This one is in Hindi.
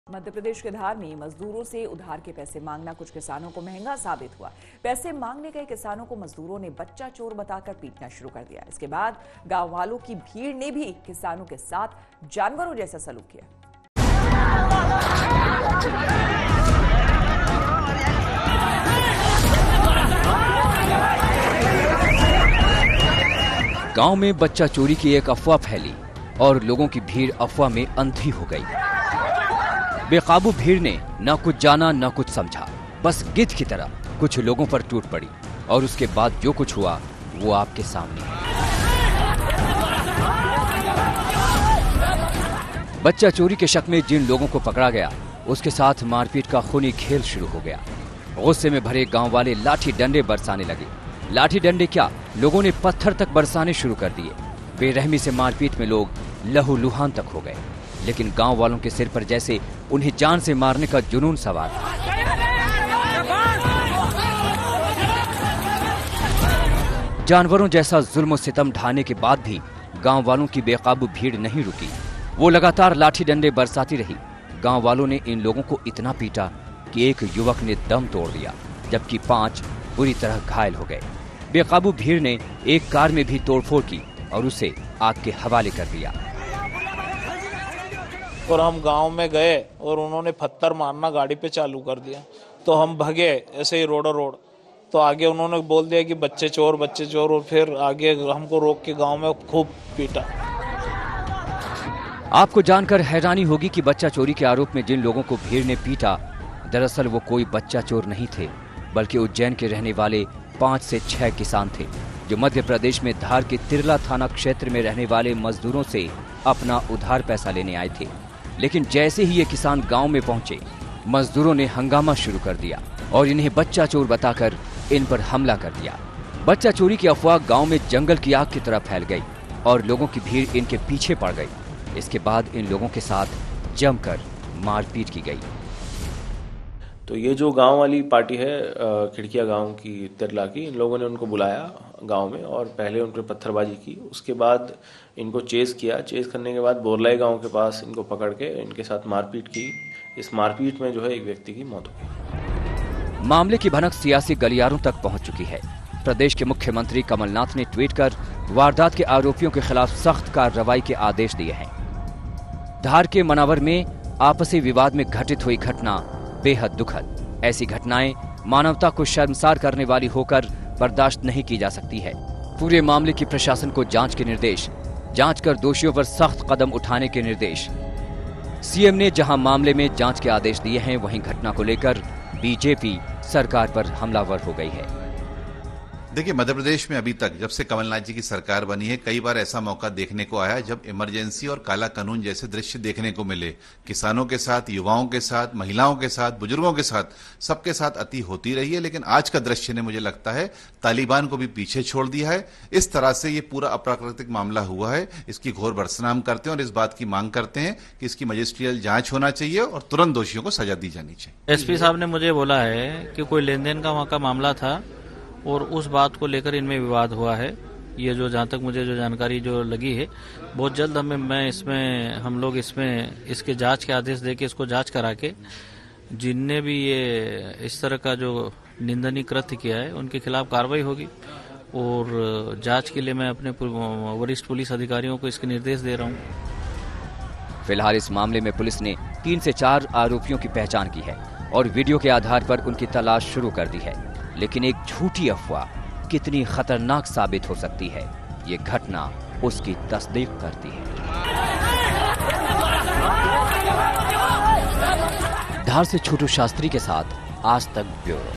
मध्य प्रदेश के धार में मजदूरों से उधार के पैसे मांगना कुछ किसानों को महंगा साबित हुआ। पैसे मांगने गए किसानों को मजदूरों ने बच्चा चोर बताकर पीटना शुरू कर दिया। इसके बाद गांव वालों की भीड़ ने भी किसानों के साथ जानवरों जैसा सलूक किया। गांव में बच्चा चोरी की एक अफवाह फैली और लोगों की भीड़ अफवाह में अंधी हो गई। बेकाबू भीड़ ने न कुछ जाना न कुछ समझा, बस गिद्ध की तरह कुछ लोगों पर टूट पड़ी और उसके बाद जो कुछ हुआ वो आपके सामने है। बच्चा चोरी के शक में जिन लोगों को पकड़ा गया उसके साथ मारपीट का खूनी खेल शुरू हो गया। गुस्से में भरे गांव वाले लाठी डंडे बरसाने लगे। लाठी डंडे क्या, लोगों ने पत्थर तक बरसाने शुरू कर दिए। बेरहमी से मारपीट में लोग लहूलुहान तक हो गए, लेकिन गांव वालों के सिर पर जैसे उन्हें जान से मारने का जुनून सवार था। जानवरों जैसा जुल्म सितम ढाने के बाद भी गांव वालों की बेकाबू भीड़ नहीं रुकी। वो लगातार लाठी डंडे बरसाती रही। गांव वालों ने इन लोगों को इतना पीटा कि एक युवक ने दम तोड़ दिया, जबकि 5 बुरी तरह घायल हो गए। बेकाबू भीड़ ने एक कार में भी तोड़फोड़ की और उसे आग के हवाले कर दिया। और हम गांव में गए और उन्होंने पत्थर मारना गाड़ी पे चालू कर दिया, तो हम भगे ऐसे ही रोड। तो आगे उन्होंने बोल दिया कि बच्चे चोर, और फिर आगे हमको रोक के गांव में खूब पीटा। आपको जानकर हैरानी होगी कि बच्चा चोरी के आरोप में जिन लोगों को भीड़ ने पीटा, दरअसल वो कोई बच्चा चोर नहीं थे, बल्कि उज्जैन के रहने वाले 5 से 6 किसान थे, जो मध्य प्रदेश में धार के तिरला थाना क्षेत्र में रहने वाले मजदूरों से अपना उधार पैसा लेने आए थे। लेकिन जैसे ही ये किसान गांव में पहुंचे, मजदूरों ने हंगामा शुरू कर दिया और इन्हें बच्चा चोर बताकर इन पर हमला कर दिया। बच्चा चोरी की अफवाह गांव में जंगल की आग की तरह फैल गई और लोगों की भीड़ इनके पीछे पड़ गई। इसके बाद इन लोगों के साथ जमकर मारपीट की गई। तो ये जो गांव वाली पार्टी है खिड़किया गांव की तिरला की, इन लोगों ने उनको बुलाया गांव में और पहले उन पर पत्थरबाजी की। उसके बाद इनको चेस किया। चेस करने के बाद बोरलाई गांव के पास इनको पकड़ के इनके साथ मारपीट की। इस मारपीट में जो है एक व्यक्ति की मौत हो गई। मामले की भनक सियासी गलियारों तक पहुंच चुकी है। प्रदेश के मुख्यमंत्री कमलनाथ ने ट्वीट कर वारदात के आरोपियों के खिलाफ सख्त कार्रवाई के आदेश दिए हैं। धार के मनावर में आपसी विवाद में घटित हुई घटना बेहद दुखद। ऐसी घटनाएं मानवता को शर्मसार करने वाली होकर बर्दाश्त नहीं की जा सकती है। पूरे मामले की प्रशासन को जांच के निर्देश, जांच कर दोषियों पर सख्त कदम उठाने के निर्देश। सीएम ने जहां मामले में जांच के आदेश दिए हैं, वहीं घटना को लेकर बीजेपी सरकार पर हमलावर हो गई है। देखिए, मध्य प्रदेश में अभी तक जब से कमलनाथ जी की सरकार बनी है, कई बार ऐसा मौका देखने को आया जब इमरजेंसी और काला कानून जैसे दृश्य देखने को मिले। किसानों के साथ, युवाओं के साथ, महिलाओं के साथ, बुजुर्गों के साथ, सबके साथ अति होती रही है। लेकिन आज का दृश्य ने मुझे लगता है तालिबान को भी पीछे छोड़ दिया है। इस तरह से ये पूरा अप्राकृतिक मामला हुआ है। इसकी घोर भर्त्सना हम करते हैं और इस बात की मांग करते हैं कि इसकी मजिस्ट्रियल जांच होना चाहिए और तुरंत दोषियों को सजा दी जानी चाहिए। एसपी साहब ने मुझे बोला है कि कोई लेन देन का वहाँ का मामला था और उस बात को लेकर इनमें विवाद हुआ है। ये जो जहाँ तक मुझे जो जानकारी जो लगी है, बहुत जल्द हम लोग इसमें इसके जांच के आदेश देके इसको जांच करा के जिनने भी ये इस तरह का जो निंदनीय कृत्य किया है उनके खिलाफ कार्रवाई होगी। और जांच के लिए मैं अपने वरिष्ठ पुलिस अधिकारियों को इसके निर्देश दे रहा हूँ। फिलहाल इस मामले में पुलिस ने 3 से 4 आरोपियों की पहचान की है और वीडियो के आधार पर उनकी तलाश शुरू कर दी है। लेकिन एक झूठी अफवाह कितनी खतरनाक साबित हो सकती है, ये घटना उसकी तस्दीक करती है। धार से छोटू शास्त्री के साथ आज तक ब्यूरो।